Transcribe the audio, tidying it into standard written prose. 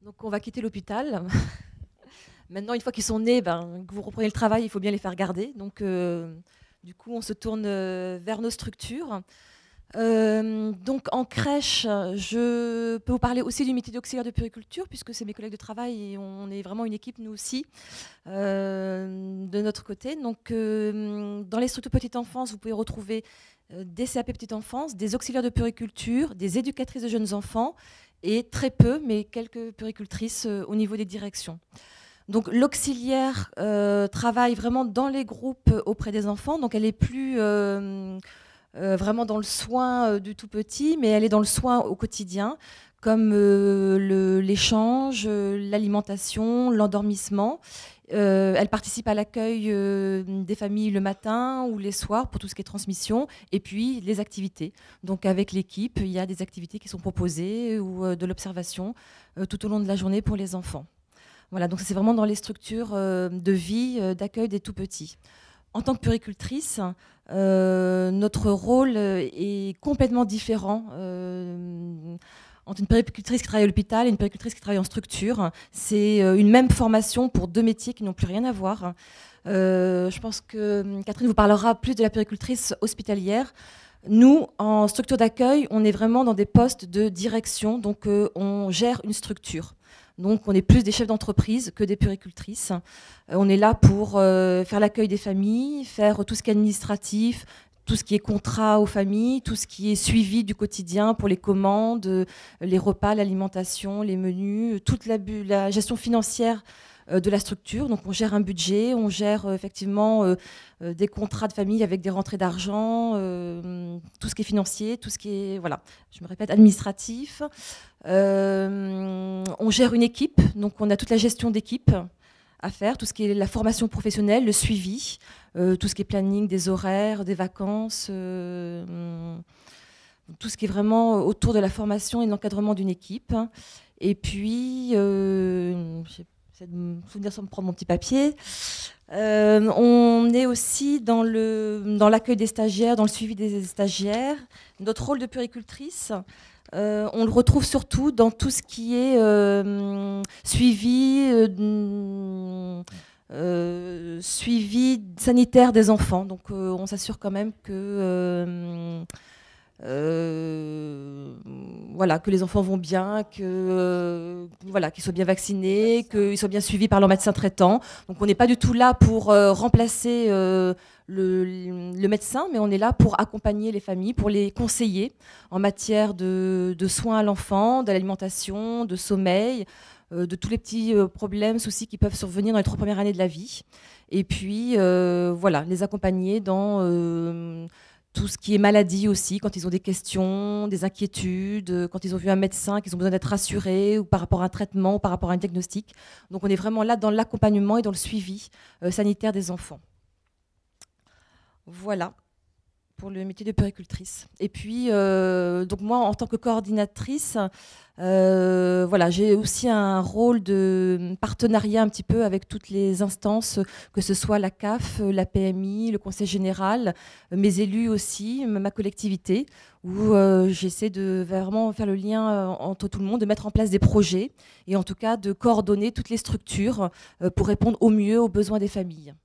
Donc on va quitter l'hôpital. Maintenant, une fois qu'ils sont nés, que vous reprenez le travail, il faut bien les faire garder. Donc du coup, on se tourne vers nos structures. Donc en crèche, je peux vous parler aussi du métier d'auxiliaire de puériculture, puisque c'est mes collègues de travail et on est vraiment une équipe, nous aussi, de notre côté. Donc dans les structures petite enfance, vous pouvez retrouver des CAP petite enfance, des auxiliaires de puériculture, des éducatrices de jeunes enfants et très peu, mais quelques puéricultrices au niveau des directions. Donc l'auxiliaire travaille vraiment dans les groupes auprès des enfants, donc elle est plus vraiment dans le soin du tout petit, mais elle est dans le soin au quotidien, comme l'échange, l'alimentation, l'endormissement. Elle participe à l'accueil des familles le matin ou les soirs pour tout ce qui est transmission, et puis les activités. Donc avec l'équipe, il y a des activités qui sont proposées ou de l'observation tout au long de la journée pour les enfants. Voilà, donc c'est vraiment dans les structures de vie, d'accueil des tout-petits. En tant que puéricultrice, notre rôle est complètement différent entre une puéricultrice qui travaille à l'hôpital et une puéricultrice qui travaille en structure. C'est une même formation pour deux métiers qui n'ont plus rien à voir. Je pense que Catherine vous parlera plus de la puéricultrice hospitalière. Nous, en structure d'accueil, on est vraiment dans des postes de direction, donc on gère une structure. Donc on est plus des chefs d'entreprise que des puéricultrices. On est là pour faire l'accueil des familles, faire tout ce qui est administratif, tout ce qui est contrat aux familles, tout ce qui est suivi du quotidien pour les commandes, les repas, l'alimentation, les menus, toute la gestion financière de la structure. Donc on gère un budget, on gère effectivement des contrats de famille avec des rentrées d'argent, tout ce qui est financier, tout ce qui est, voilà, je me répète, administratif. On gère une équipe, donc on a toute la gestion d'équipe à faire, tout ce qui est la formation professionnelle, le suivi, tout ce qui est planning des horaires, des vacances, tout ce qui est vraiment autour de la formation et de l'encadrement d'une équipe. Et puis, j'essaie de me souvenir sans me prendre mon petit papier. On est aussi dans l'accueil des stagiaires, dans le suivi des stagiaires. Notre rôle de puéricultrice, on le retrouve surtout dans tout ce qui est suivi sanitaire des enfants. Donc on s'assure quand même que voilà, que les enfants vont bien, voilà, qu'ils soient bien vaccinés, qu'ils soient bien suivis par leur médecin traitant. Donc on n'est pas du tout là pour remplacer le médecin, mais on est là pour accompagner les familles, pour les conseiller en matière de soins à l'enfant, de l'alimentation, de sommeil, de tous les petits problèmes, soucis qui peuvent survenir dans les 3 premières années de la vie. Et puis voilà, les accompagner dans tout ce qui est maladie aussi, quand ils ont des questions, des inquiétudes, quand ils ont vu un médecin, qu'ils ont besoin d'être rassurés, ou par rapport à un traitement, ou par rapport à un diagnostic. Donc on est vraiment là dans l'accompagnement et dans le suivi sanitaire des enfants. Voilà pour le métier de puéricultrice. Et puis, donc moi, en tant que coordinatrice, voilà, j'ai aussi un rôle de partenariat un petit peu avec toutes les instances, que ce soit la CAF, la PMI, le Conseil général, mes élus aussi, ma collectivité, où j'essaie de vraiment faire le lien entre tout le monde, de mettre en place des projets et en tout cas de coordonner toutes les structures pour répondre au mieux aux besoins des familles.